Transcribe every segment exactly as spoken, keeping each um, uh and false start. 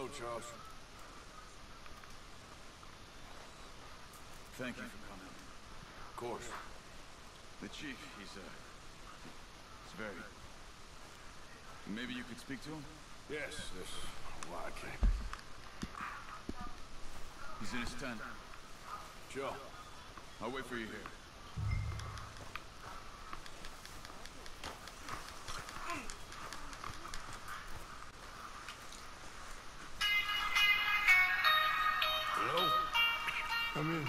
Hello, Charles. Thank you for coming. Of course. The chief, he's, uh... he's very... Maybe you could speak to him? Yes, yes. Why I can't. He's in his tent. Sure. I'll wait for you here. Hello? Come in.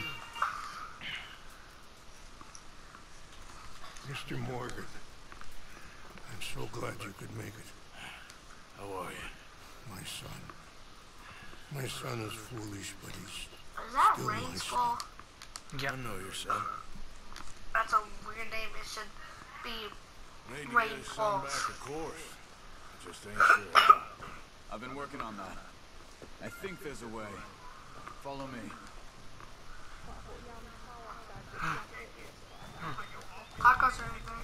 Mister Morgan, I'm so glad you could make it. How are you? My son. My son is foolish, but he's Is that still my Rain son. Skull? I know your son. That's a weird name. It should be Need to Rain get his son Falls. back, of course. I just ain't sure how. I've been working on that. I think there's a way. Follow me. Tacos or anything.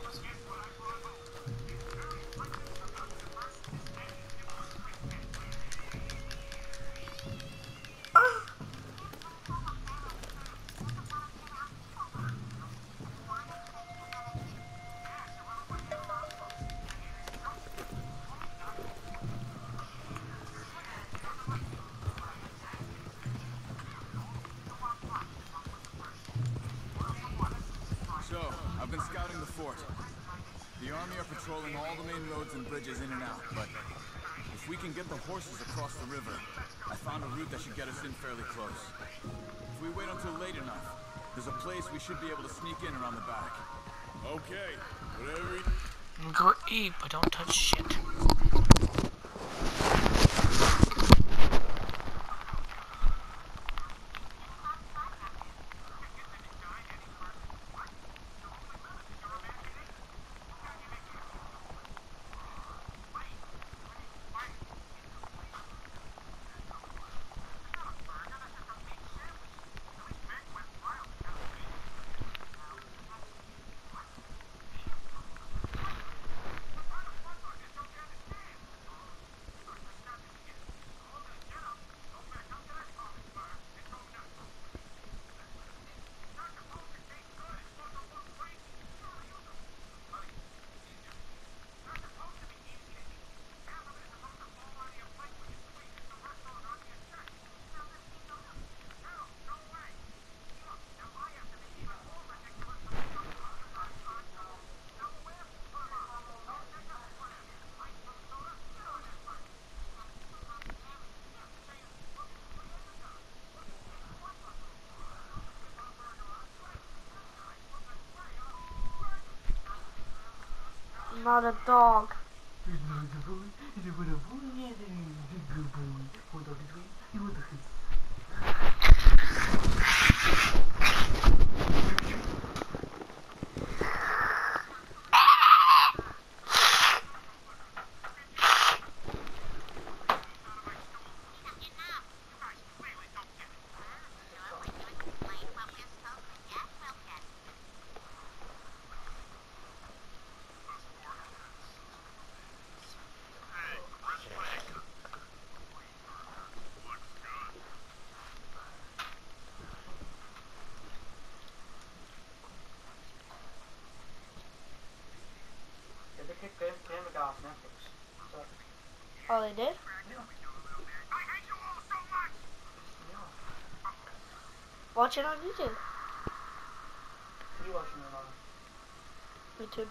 So, I've been scouting the fort. The army are patrolling all the main roads and bridges in and out, but if we can get the horses across the river, I found a route that should get us in fairly close. If we wait until late enough, there's a place we should be able to sneak in around the back. Okay, whatever you... Go eat, but don't touch shit. Not a dog. Oh, they did? Watch it on YouTube. What are you watching it on? YouTube.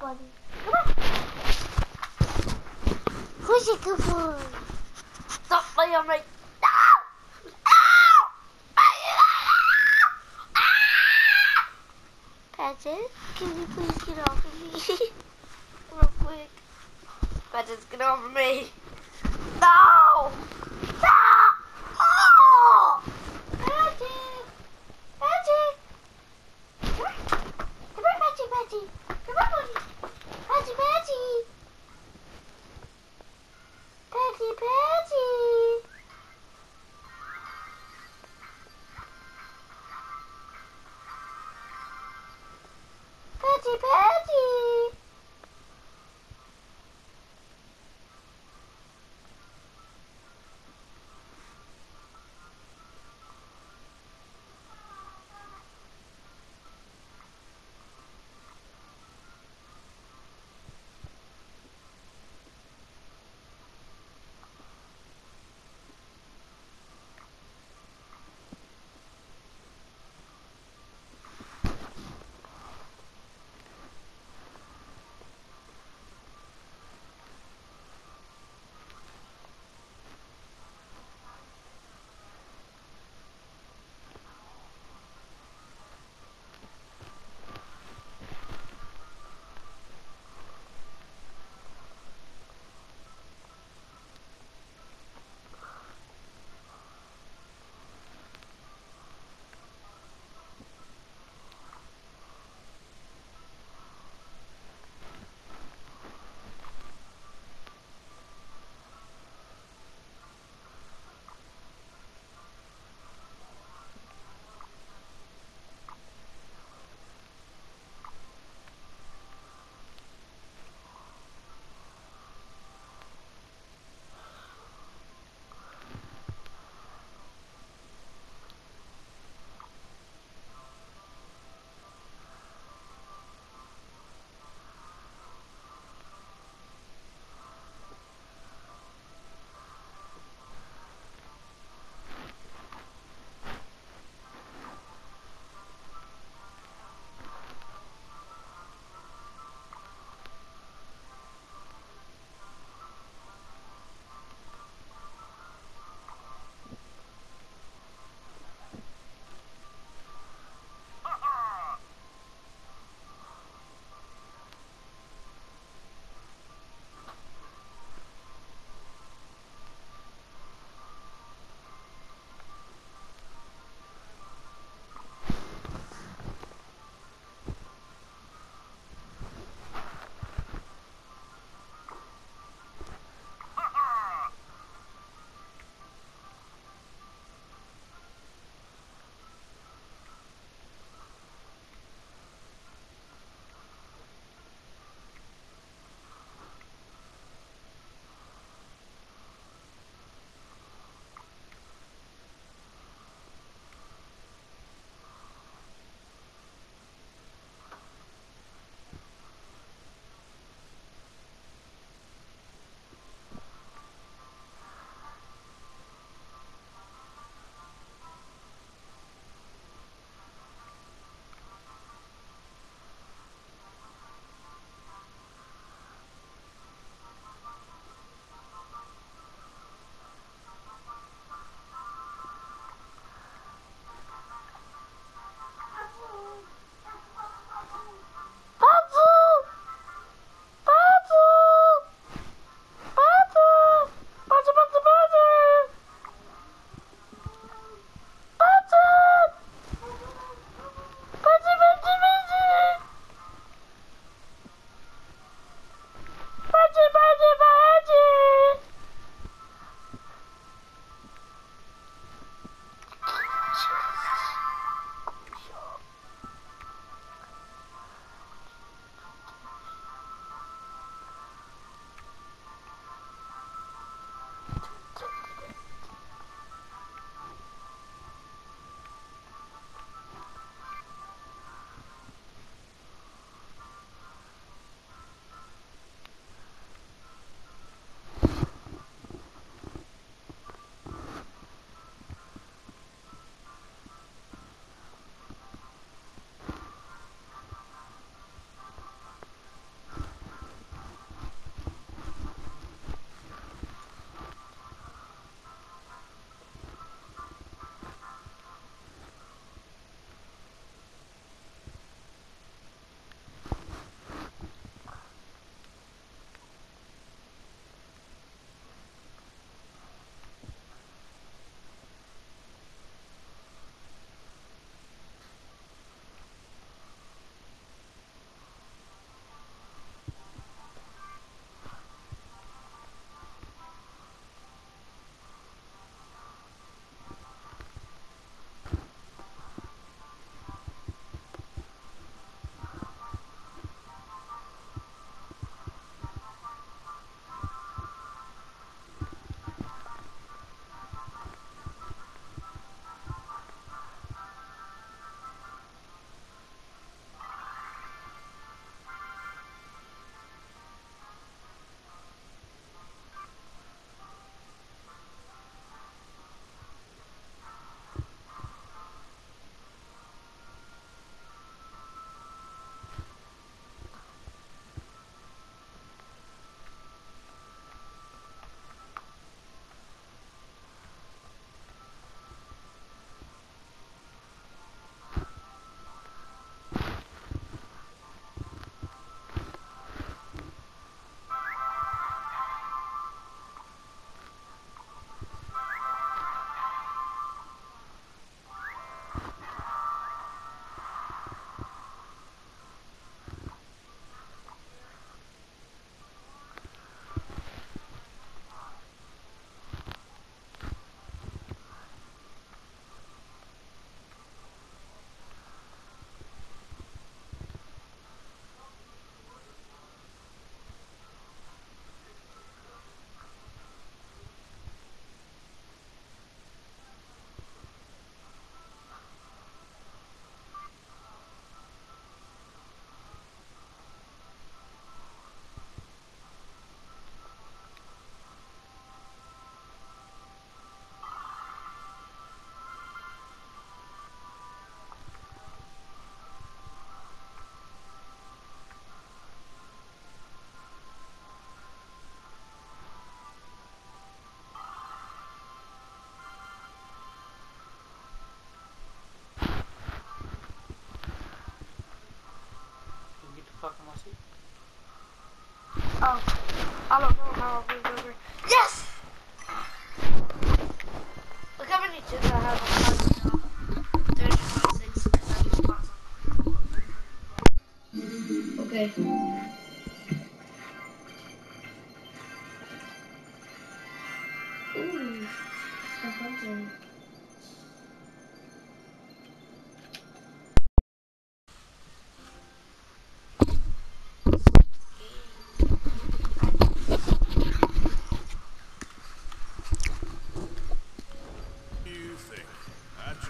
buddy. Come on. Who's a good boy? Stop playing on me. No! Ow! Patches, can you please get off of me? Real quick. Patches, get off of me. No! No! Oh! Patches! Patches! Come here. Come here, Patchy, Patchy. Come on, buddy. Patchy, Patchy. Patchy, Patchy. Patchy, Patchy.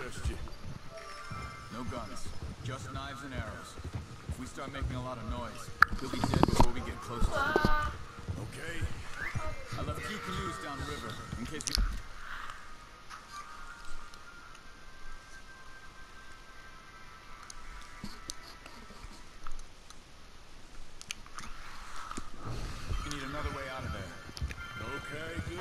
interest you? No guns, just knives and arrows. If we start making a lot of noise, he'll be dead before we get close to him. Uh, Okay. I left two canoes downriver in case we... We need another way out of there. Okay, good.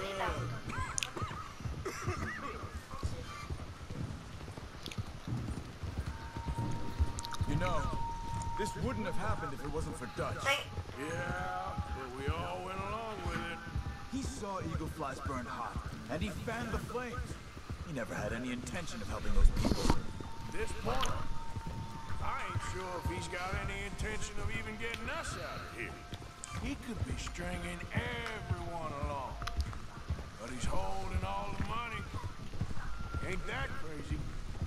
You know, this wouldn't have happened if it wasn't for Dutch. thank- Yeah, but we all went along with it. He saw eagle flies burned hot, and he fanned the flames. He never had any intention of helping those people. This point, I ain't sure if he's got any intention of even getting us out of here. He could be stringing everyone along. But he's holding all the money. Ain't that crazy?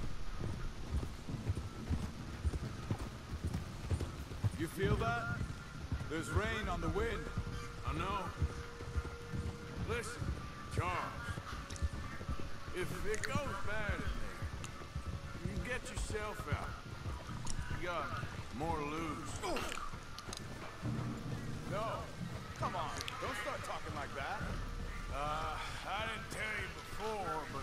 You feel that? There's rain on the wind. I know. Listen, Charles. If it goes bad in there, you get yourself out. You got more to lose. No. Come on. Don't start talking like that. Uh, I didn't tell you before, but...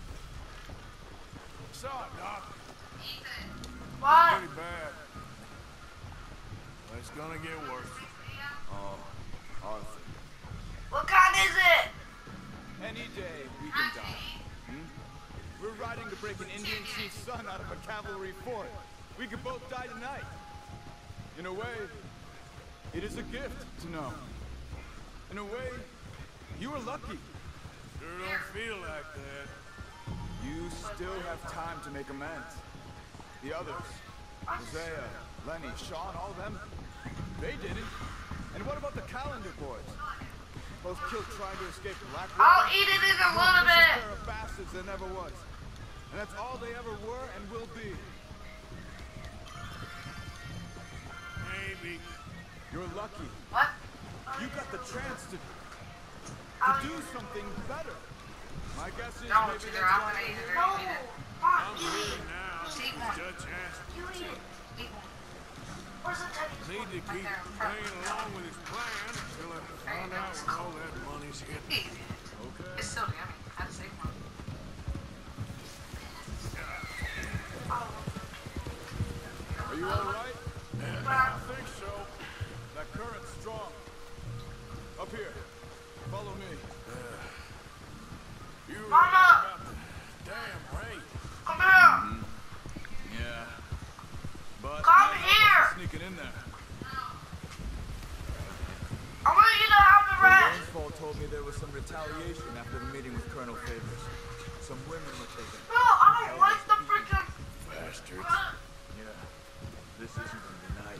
Saw it, Doc. What? Pretty bad. But it's gonna get worse. Oh, Arthur. What kind is it? Any day we can die. Hmm? We're riding to break an Indian chief's son out of a cavalry fort. We could both die tonight. In a way, it is a gift to know. In a way, you were lucky. Sure don't feel like that. You still have time to make amends. The others, Hosea, Lenny, Sean, all of them, they didn't. And what about the Calendar boys? Both killed trying to escape Blackwater. I'll eat it in a little This bit. pair of bastards there never was. And that's all they ever were and will be. Maybe. You're lucky. What? You got the chance to, to I'll do eat it. something better. My guess is No, maybe it's that's either I'm why gonna eat it or No. you eat it. Mom, I'm eat here it. now. Eat one. Dutch asked You eat it. Eat one. Where's the teddy? Need to keep playing along with his plan until I find out where all that money's hidden. Eat it. Okay? It's still yummy. I'd save one. Are you all right? I think so. That current's strong. Up here. Follow me. You were Mama! right about the damn raid. Come here. Yeah. But Come I here. sneaking in there. I want you to have the rest. Rainfall told me there was some retaliation after the meeting with Colonel Favors. Some women were taken. No, I don't like the freaking. Bastards. Yeah. This isn't gonna be nice.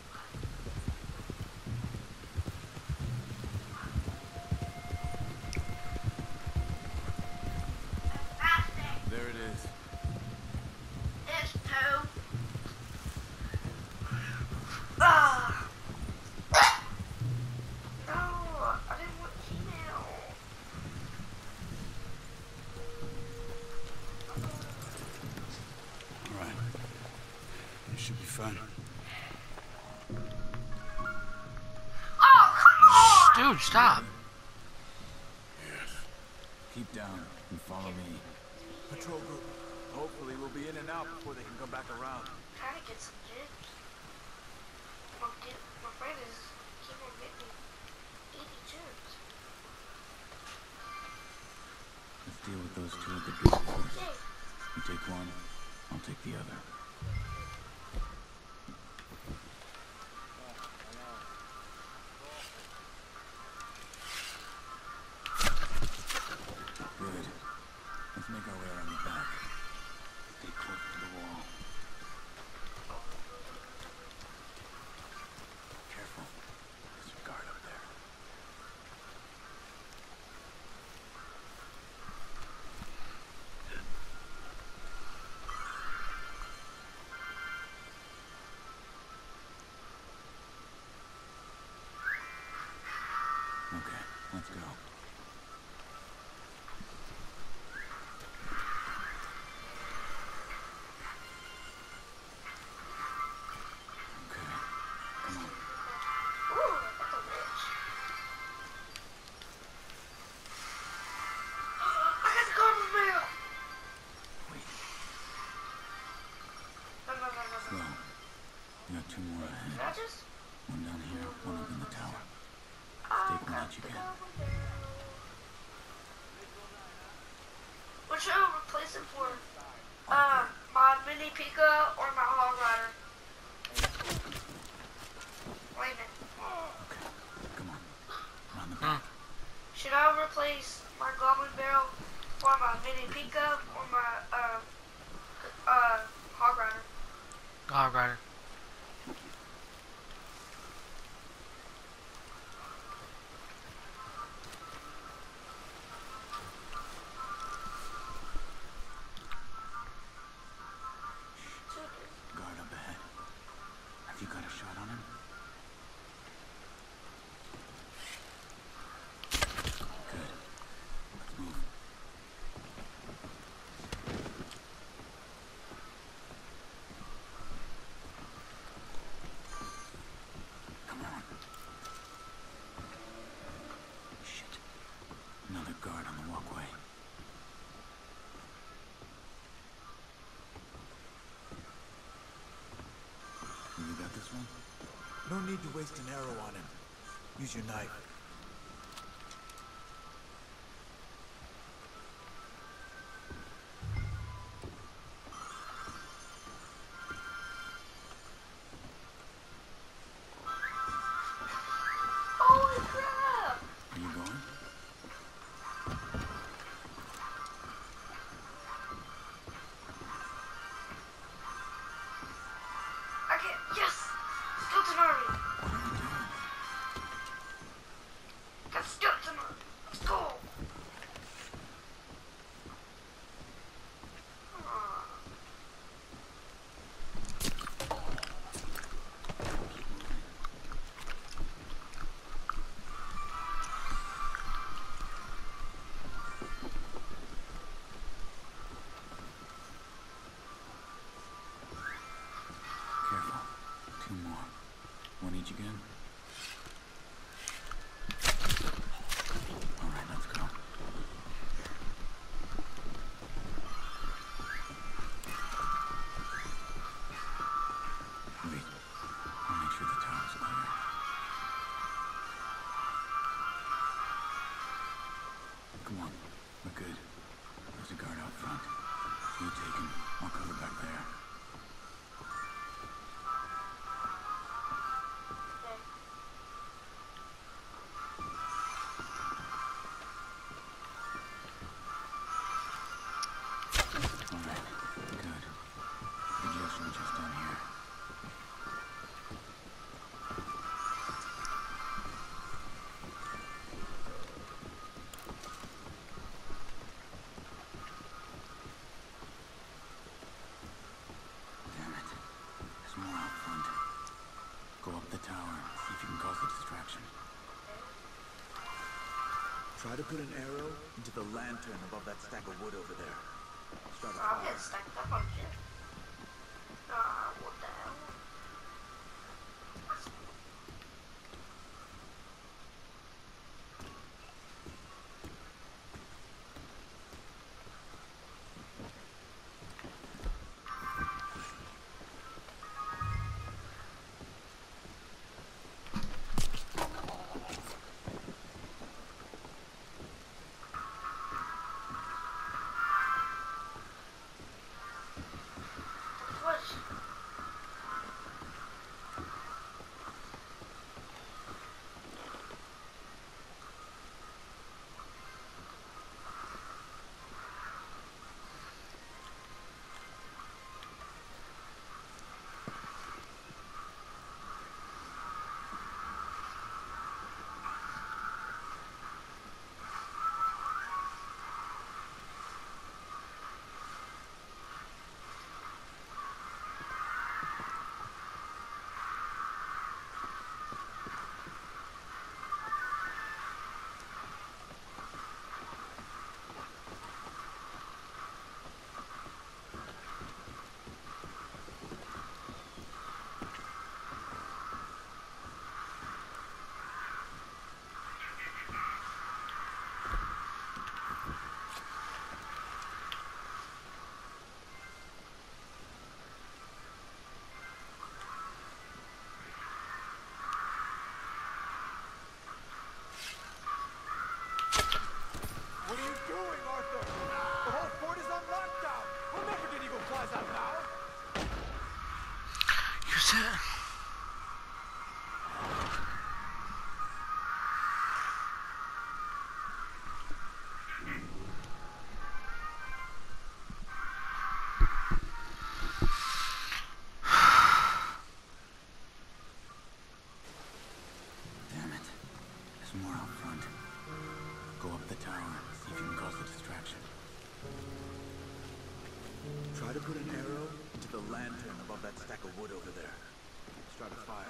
There it is. It's two. Ah. No, I didn't want email. All right. You should be fine. Oh, come on. Dude, stop. Yes. Keep down and follow me. Patrol group. Hopefully we'll be in and out before they can come back around. Trying to get some chips. My, kid, my friend is keep on making eighty chips. Let's deal with those two at the door first. Yay. You take one, I'll take the other. Good. Let's make our way around the back. Stay close to the wall. Careful. There's a guard up there. Okay, let's go. Slow. You got two more ahead. Can I just? One down here, one up in the tower. I Take one got that you the can. double barrel. What should I replace it for? Uh, my mini Pika or my Hog Rider? Wait a minute. Okay, come on. Around the back. Should I replace my Goblin Barrel for my mini Pika or my uh uh Hog Rider? Hog Rider. Guard up ahead. Have you got a shot on him? Good. Let's move. Come on. Shit. Another guard on the walkway. You got this one? No need to waste an arrow on him. Use your knife. Holy crap! Are you going? I can't. Yes! Skeleton Army! What are you doing? Got Skeleton Army! Let's go! Aw. Careful. Two more. One each again. All right, let's go. Wait. I'll make sure the tower's clear. Come on. We're good. There's a guard out front. You take him. I'll cover back there. All right. Good. Digestion just down here. Damn it. There's more out front. Go up the tower. See if you can cause a distraction. Try to put an arrow into the lantern above that stack of wood over there. Start a I'll fire. get stacked up on shit. Ah, what the hell? Damn it. There's more out front. Go up the tower, see if you can cause a distraction. Try to put an arrow into the lantern above that stack of wood over there. Start a fire.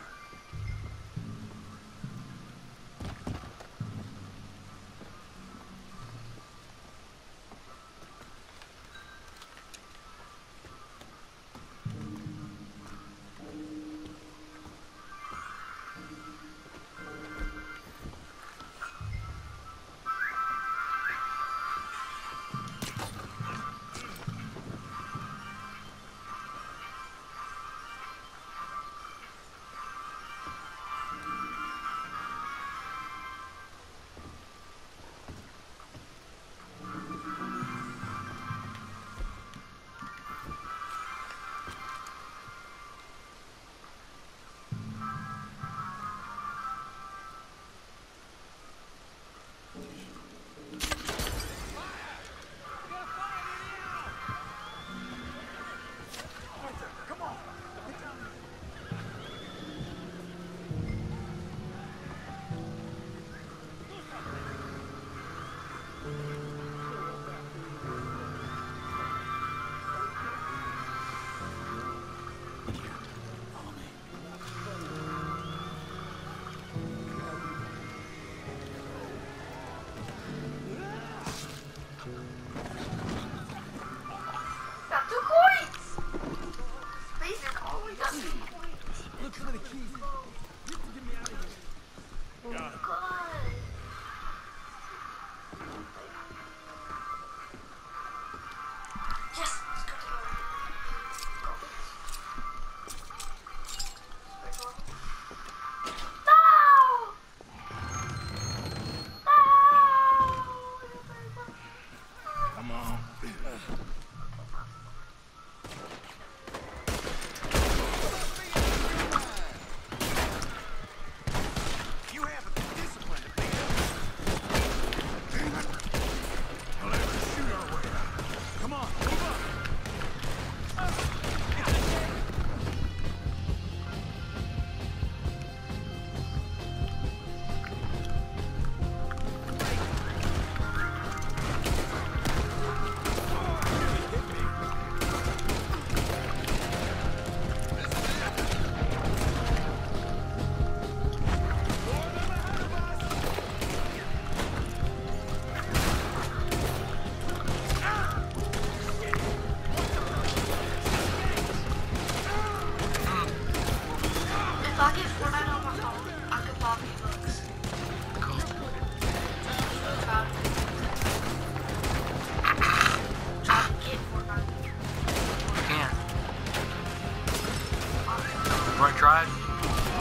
Wanna try it?